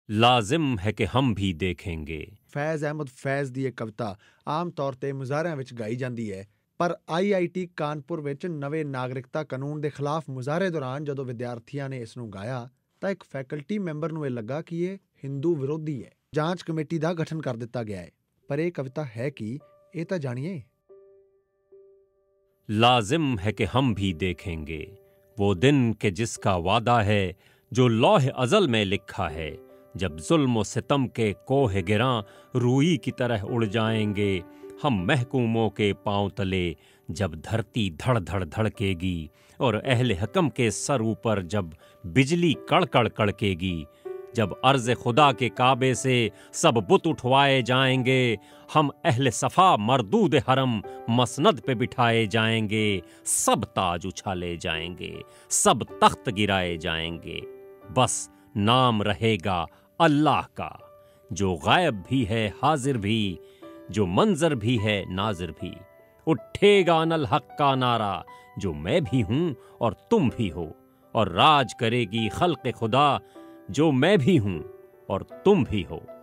लाजिम है कि हम भी देखेंगे। फैज़ अहमद फैज़ ਦੀ ਇਹ ਕਵਿਤਾ ਆਮ ਤੌਰ ਤੇ ਮੁਜ਼ਾਹਰਿਆਂ ਵਿੱਚ ਗਾਈ ਜਾਂਦੀ ਹੈ, ਪਰ IIT ਕਾਨਪੁਰ ਵਿੱਚ ਨਵੇਂ ਨਾਗਰਿਕਤਾ ਕਾਨੂੰਨ ਦੇ ਖਿਲਾਫ ਮੁਜ਼ਾਹਰੇ ਦੌਰਾਨ ਜਦੋਂ ਵਿਦਿਆਰਥੀਆਂ ਨੇ ਇਸ ਨੂੰ ਗਾਇਆ ਤਾਂ ਇੱਕ ਫੈਕਲਟੀ ਮੈਂਬਰ ਨੂੰ ਇਹ ਲੱਗਾ ਕਿ ਇਹ ਹਿੰਦੂ ਵਿਰੋਧੀ ਹੈ। ਜਾਂਚ ਕਮੇਟੀ ਦਾ ਗਠਨ ਕਰ ਦਿੱਤਾ ਗਿਆ ਹੈ। ਪਰ ਇਹ ਕਵਿਤਾ ਹੈ ਕੀ, ਇਹ ਤਾਂ ਜਾਣੀਏ। लाजिम है कि हम भी देखेंगे वो दिन के जिसका वादा है, जो लौह अज़ल में लिखा है, जब जुल्म व सितम के कोह गिरां रूई की तरह उड़ जाएंगे हम महकूमों के पांव तले, जब धरती धड़ धड़ धड़केगी और अहले हकम के सर ऊपर जब बिजली कड़कड़ कड़केगी, जब अर्ज़ खुदा के काबे से सब बुत उठवाए जाएंगे हम अहले सफ़ा मरदूद हरम मसनद पे बिठाए जाएंगे, सब ताज उछाले जाएंगे, सब तख्त गिराए जाएंगे, बस नाम रहेगा अल्लाह का, जो गायब भी है हाजिर भी, जो मंजर भी है नाजिर भी। उठेगा अनल हक का नारा, जो मैं भी हूँ और तुम भी हो, और राज करेगी खल्क़ खुदा, जो मैं भी हूँ और तुम भी हो।